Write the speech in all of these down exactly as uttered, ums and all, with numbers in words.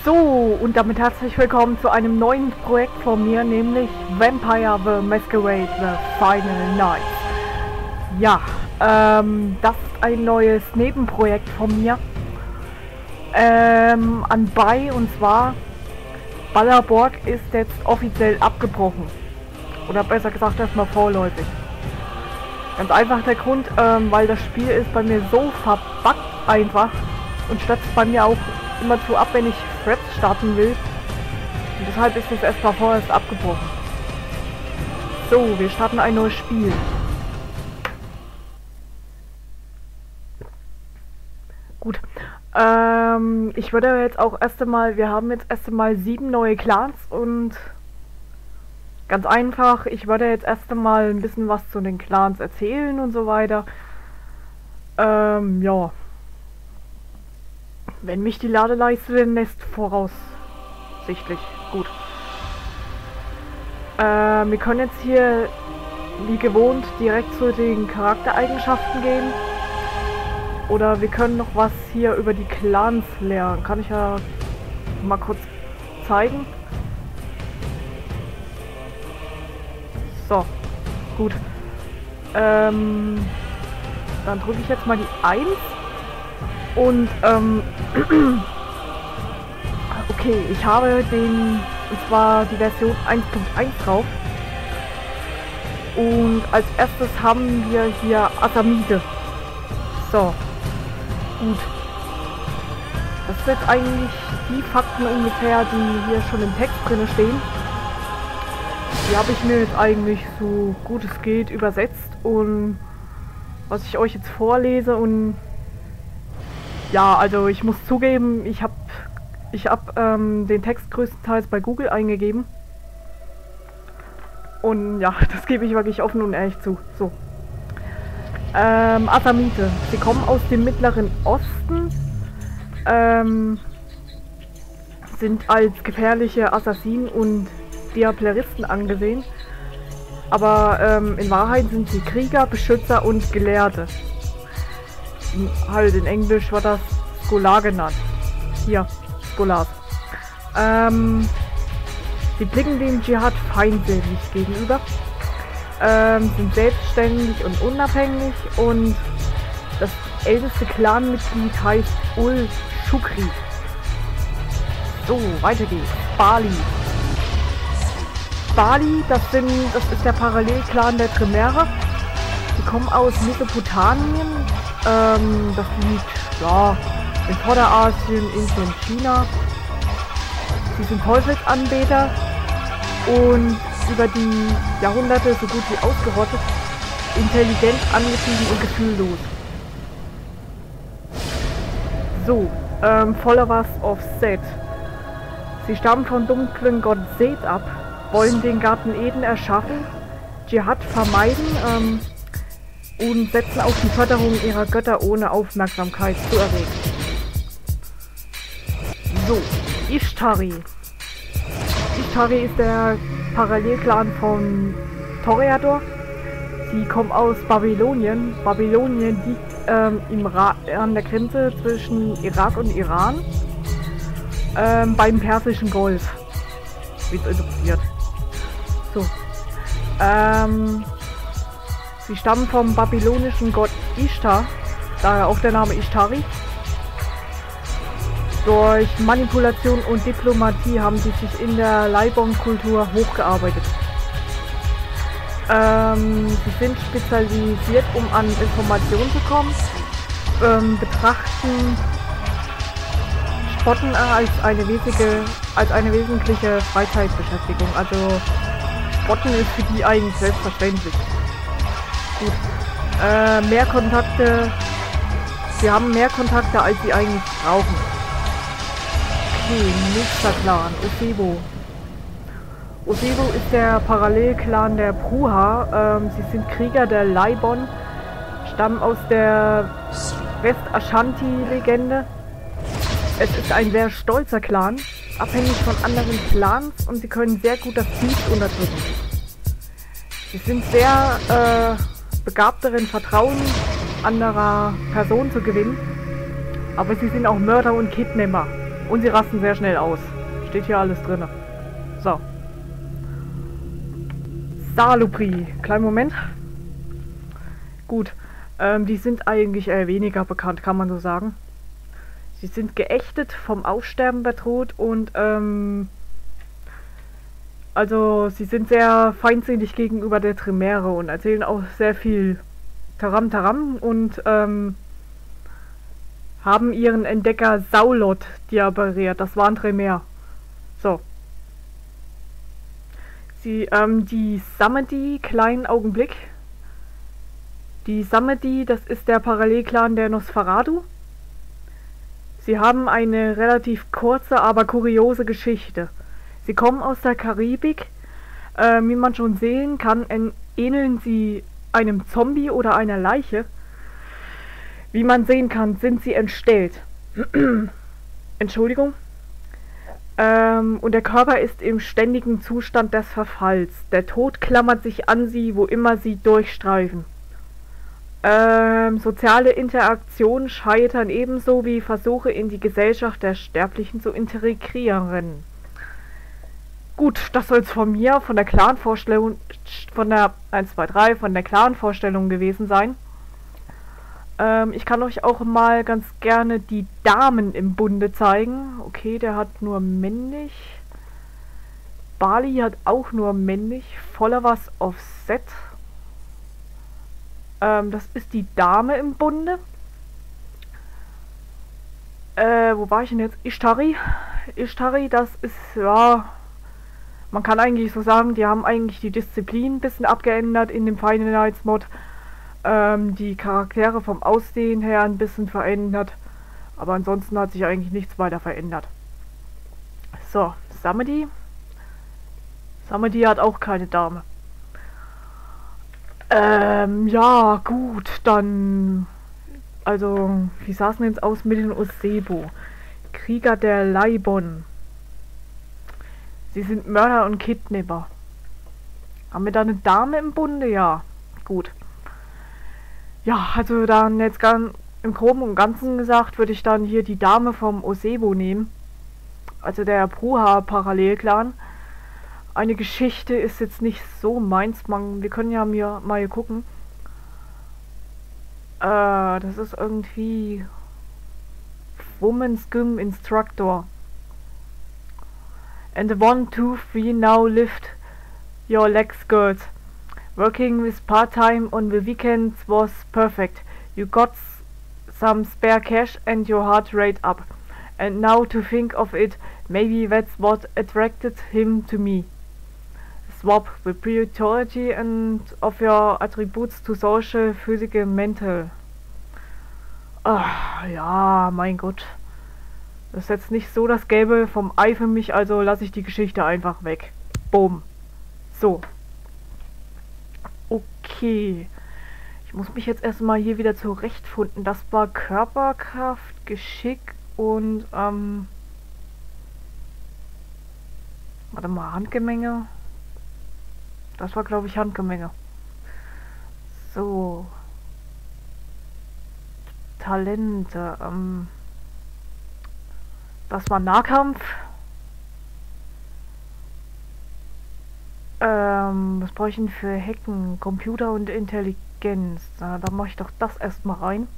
So, und damit herzlich willkommen zu einem neuen Projekt von mir, nämlich Vampire the Masquerade The Final Night. Ja, ähm, das ist ein neues Nebenprojekt von mir ähm, anbei, und zwar Ballerborg ist jetzt offiziell abgebrochen. Oder besser gesagt erstmal vorläufig. Ganz einfach der Grund, ähm, weil das Spiel ist bei mir so verbuggt einfach und stürzt bei mir auch immer zu ab, wenn ich Threads starten will. Und deshalb ist es erstmal vorerst abgebrochen. So, wir starten ein neues Spiel. Gut. Ähm, ich würde jetzt auch erst einmal, wir haben jetzt erst einmal sieben neue Clans und ganz einfach, ich würde jetzt erst einmal ein bisschen was zu den Clans erzählen und so weiter. Ähm, ja. Wenn mich die Ladeleiste denn lässt, voraussichtlich. Gut. Äh, wir können jetzt hier, wie gewohnt, direkt zu den Charaktereigenschaften gehen. Oder wir können noch was hier über die Clans lernen. Kann ich ja mal kurz zeigen. So, gut. Ähm, dann drücke ich jetzt mal die eins. Und, ähm, okay, ich habe den, und zwar die Version eins Punkt eins drauf. Und als erstes haben wir hier Asamide. So, gut. Das sind jetzt eigentlich die Fakten ungefähr, die hier schon im Text drin stehen. Die habe ich mir jetzt eigentlich so gut es geht übersetzt, und was ich euch jetzt vorlese, und ja, also ich muss zugeben, ich habe ich hab, ähm, den Text größtenteils bei Google eingegeben. Und ja, das gebe ich wirklich offen und ehrlich zu. So. Ähm, Asamide. Sie kommen aus dem Mittleren Osten. Ähm, sind als gefährliche Assassinen und Diableristen angesehen. Aber ähm, in Wahrheit sind sie Krieger, Beschützer und Gelehrte. Halt in Englisch war das Scholar genannt. Hier, Scholars. Ähm, sie blicken dem Dschihad feindselig gegenüber, ähm, sind selbstständig und unabhängig, und das älteste Clanmitglied heißt Ul Shukri. So, weiter geht's. Bali. Bali, das, sind, das ist der Parallelclan der Tremere. Die kommen aus Mesopotamien. Ähm, das liegt, ja, in Vorderasien, Indien und China. Sie sind Teufelsanbeter und über die Jahrhunderte so gut wie ausgerottet, intelligent, angetrieben und gefühllos. So, ähm, Followers of Set. Sie stammen vom dunklen Gott Seth ab, wollen den Garten Eden erschaffen, Dschihad vermeiden, ähm, und setzen auf die Förderung ihrer Götter, ohne Aufmerksamkeit zu erregen. So, Ishtari. Ishtari ist der Parallelclan von Toreador. Sie kommen aus Babylonien. Babylonien liegt ähm, im Ra an der Grenze zwischen Irak und Iran, ähm, beim Persischen Golf, wie es interessiert. So. Ähm, Sie stammen vom babylonischen Gott Ishtar, daher auch der Name Ishtari. Durch Manipulation und Diplomatie haben sie sich in der Leibon-Kultur hochgearbeitet. Ähm, sie sind spezialisiert, um an Informationen zu kommen, ähm, betrachten Spotten als eine, wesige, als eine wesentliche Freizeitbeschäftigung. Also Spotten ist für die eigentlich selbstverständlich. Gut. Äh, mehr Kontakte. Sie haben mehr Kontakte, als sie eigentlich brauchen. Okay, nächster Clan, Osebo. Osebo ist der Parallelclan der Bruja. Ähm, sie sind Krieger der Leibon, stammen aus der West-Ashanti-Legende. Es ist ein sehr stolzer Clan, abhängig von anderen Clans, und sie können sehr gut das Biest unterdrücken. Sie sind sehr äh, begabt darin, Vertrauen anderer Personen zu gewinnen, aber sie sind auch Mörder und Kidnapper. Und sie rasten sehr schnell aus. Steht hier alles drin. So. Salupri. Kleinen Moment. Gut. Ähm, die sind eigentlich eher weniger bekannt, kann man so sagen. Sie sind geächtet, vom Aussterben bedroht und ähm, also sie sind sehr feindsinnig gegenüber der Tremere und erzählen auch sehr viel Taram Taram und ähm, haben ihren Entdecker Saulot diaberiert. Das war ein Tremere. So. Sie, ähm, die Samedi, kleinen Augenblick. Die Samedi, das ist der Parallelclan der Nosferatu. Sie haben eine relativ kurze, aber kuriose Geschichte. Sie kommen aus der Karibik. Äh, wie man schon sehen kann, ähneln sie einem Zombie oder einer Leiche. Wie man sehen kann, sind sie entstellt. Entschuldigung. Ähm, und der Körper ist im ständigen Zustand des Verfalls. Der Tod klammert sich an sie, wo immer sie durchstreifen. Ähm, soziale Interaktionen scheitern ebenso wie Versuche in die Gesellschaft der Sterblichen zu integrieren. Gut, das soll es von mir, von der Clan-Vorstellung, von der eins, zwei, drei, von der Clan-Vorstellung gewesen sein. Ähm, ich kann euch auch mal ganz gerne die Damen im Bunde zeigen. Okay, der hat nur männlich. Bali hat auch nur männlich. Voller was Offset. Ähm, das ist die Dame im Bunde. Äh, wo war ich denn jetzt? Ishtari. Ishtari, das ist, ja, man kann eigentlich so sagen, die haben eigentlich die Disziplin ein bisschen abgeändert in dem Final Nights Mod. Ähm, die Charaktere vom Aussehen her ein bisschen verändert. Aber ansonsten hat sich eigentlich nichts weiter verändert. So, Samedi. Samedi hat auch keine Dame. Ähm, ja, gut, dann... Also, wie sah es denn jetzt aus mit den Osebo? Krieger der Leibon. Sie sind Mörder und Kidnapper. Haben wir da eine Dame im Bunde? Ja, gut. Ja, also dann jetzt ganz im Groben und Ganzen gesagt, würde ich dann hier die Dame vom Osebo nehmen. Also der Bruja-Parallelclan. Eine Geschichte ist jetzt nicht so meins. Man, wir können ja mir mal hier gucken. Äh, das ist irgendwie Woman's Gym Instructor. And the one, two, three now lift your legs, girls. Working with part-time on the weekends was perfect. You got some spare cash and your heart rate up. And now to think of it, maybe that's what attracted him to me. Swap the priority and of your attributes to social, physical, mental. Ah, ja, mein Gott. Das ist jetzt nicht so das Gelbe vom Ei für mich, also lasse ich die Geschichte einfach weg. Boom. So. Okay. Ich muss mich jetzt erstmal hier wieder zurechtfinden. Das war Körperkraft, Geschick und, ähm... warte mal, Handgemenge. Das war, glaube ich, Handgemenge. So. Talente, ähm... das war Nahkampf. Ähm, was brauche ich denn für Hacken? Computer und Intelligenz. Na, da mache ich doch das erstmal rein.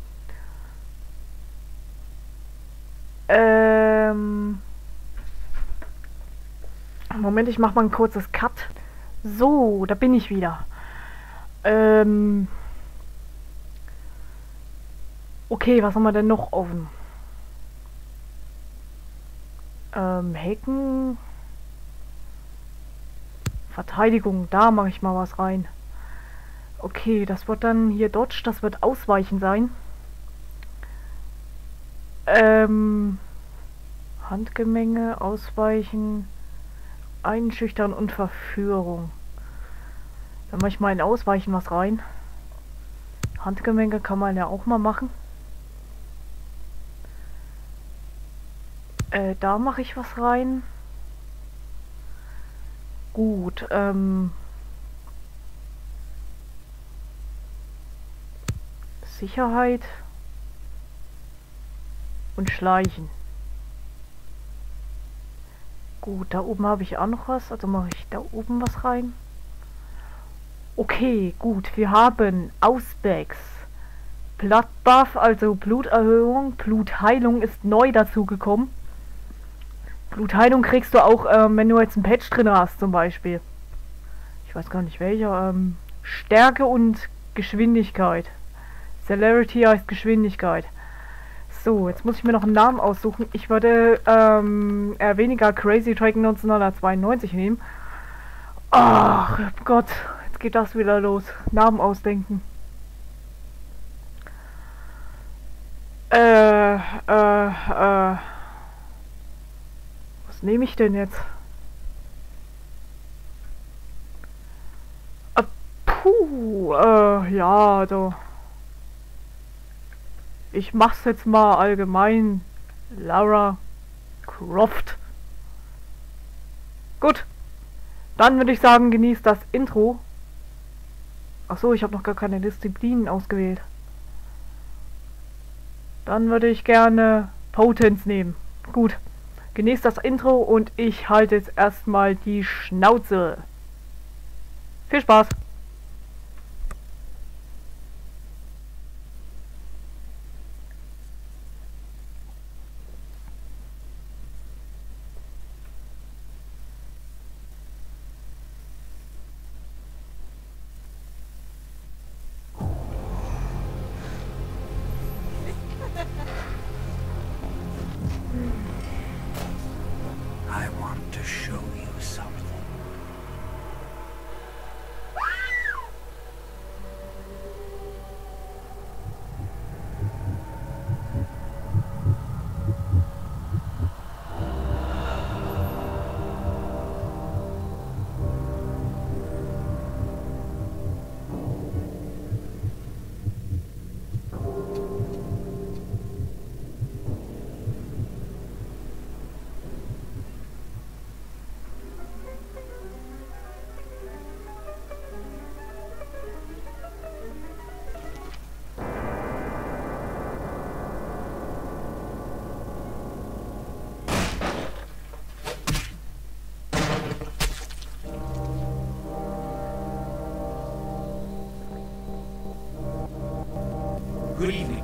Ähm... Moment, ich mache mal ein kurzes Cut. So, da bin ich wieder. Ähm... Okay, was haben wir denn noch offen? Ähm, Hacken... Verteidigung, da mache ich mal was rein. Okay, das wird dann hier Dodge, das wird Ausweichen sein. Ähm, Handgemenge, Ausweichen, Einschüchtern und Verführung. Dann mache ich mal in Ausweichen was rein. Handgemenge kann man ja auch mal machen. Äh, da mache ich was rein. Gut, ähm... Sicherheit und Schleichen. Gut, da oben habe ich auch noch was. Also mache ich da oben was rein. Okay, gut. Wir haben Ausbacks. Bloodbuff, also Bluterhöhung. Blutheilung ist neu dazugekommen. Blutheilung kriegst du auch, ähm, wenn du jetzt ein Patch drin hast, zum Beispiel. Ich weiß gar nicht welcher. Ähm, Stärke und Geschwindigkeit. Celerity heißt Geschwindigkeit. So, jetzt muss ich mir noch einen Namen aussuchen. Ich würde ähm, eher weniger Crazy Dragon neunzehnhundertzweiundneunzig nehmen. Ach Gott, jetzt geht das wieder los. Namen ausdenken. Äh, äh, äh. Was nehme ich denn jetzt? Äh, puh, äh, ja, also. Ich mach's jetzt mal allgemein. Lara Croft. Gut. Dann würde ich sagen, genießt das Intro. Achso, ich habe noch gar keine Disziplinen ausgewählt. Dann würde ich gerne Potenz nehmen. Gut. Genießt das Intro und ich halte jetzt erstmal die Schnauze. Viel Spaß! I want to show you something. Good evening.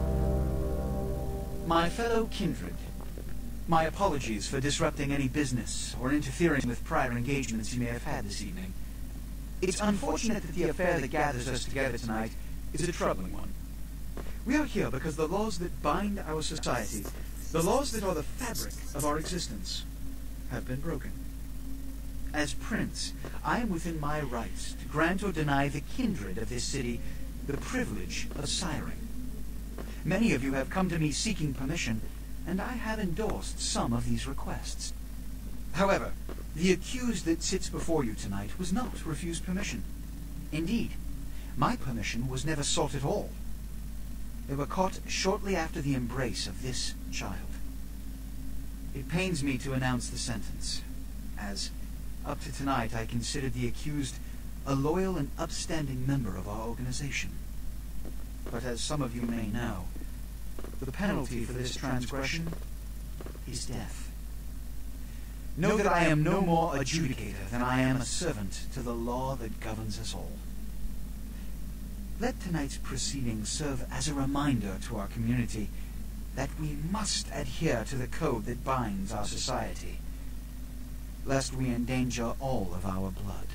My fellow kindred, my apologies for disrupting any business or interfering with prior engagements you may have had this evening. It's unfortunate that the affair that gathers us together tonight is a troubling one. We are here because the laws that bind our society, the laws that are the fabric of our existence, have been broken. As Prince, I am within my rights to grant or deny the kindred of this city the privilege of siring. Many of you have come to me seeking permission, and I have endorsed some of these requests. However, the accused that sits before you tonight was not refused permission. Indeed, my permission was never sought at all. They were caught shortly after the embrace of this child. It pains me to announce the sentence, as up to tonight I considered the accused a loyal and upstanding member of our organization. But as some of you may know, the penalty for this transgression is death. Know that I am no more adjudicator than I am a servant to the law that governs us all. Let tonight's proceedings serve as a reminder to our community that we must adhere to the code that binds our society, lest we endanger all of our blood.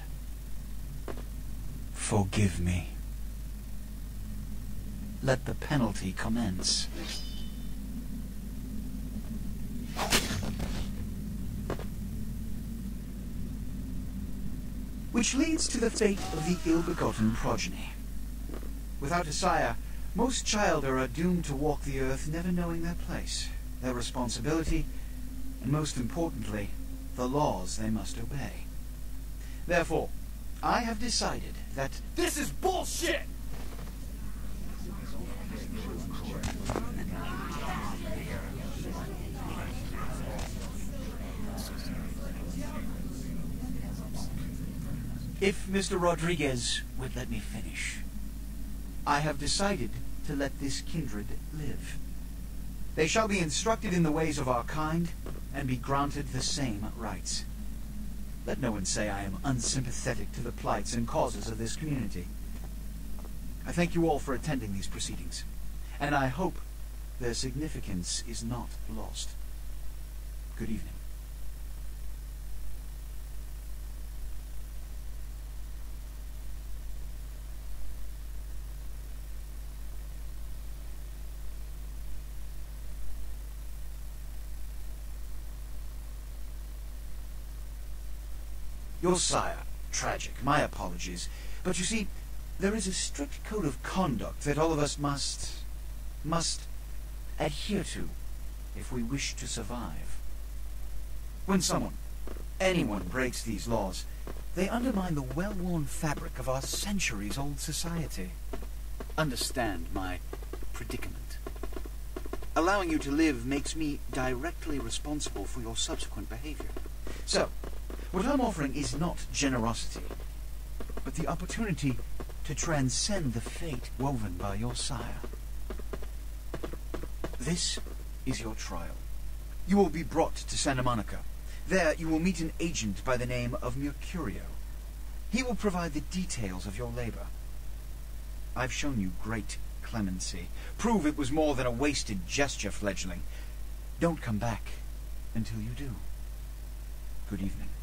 Forgive me. Let the penalty commence. Which leads to the fate of the ill-begotten progeny. Without a sire, most childer are doomed to walk the earth never knowing their place, their responsibility, and most importantly, the laws they must obey. Therefore, I have decided that This is bullshit! if Mister Rodriguez would let me finish, I have decided to let this kindred live. They shall be instructed in the ways of our kind, and be granted the same rights. Let no one say I am unsympathetic to the plights and causes of this community. I thank you all for attending these proceedings, and I hope their significance is not lost. Good evening. Your sire, tragic, my apologies. But you see, there is a strict code of conduct that all of us must... must adhere to if we wish to survive. When someone, anyone breaks these laws, they undermine the well-worn fabric of our centuries-old society. Understand my predicament. Allowing you to live makes me directly responsible for your subsequent behavior. So, what I'm offering is not generosity, but the opportunity to transcend the fate woven by your sire. This is your trial. You will be brought to Santa Monica. There you will meet an agent by the name of Mercurio. He will provide the details of your labor. I've shown you great clemency. Prove it was more than a wasted gesture, fledgling. Don't come back until you do. Good evening.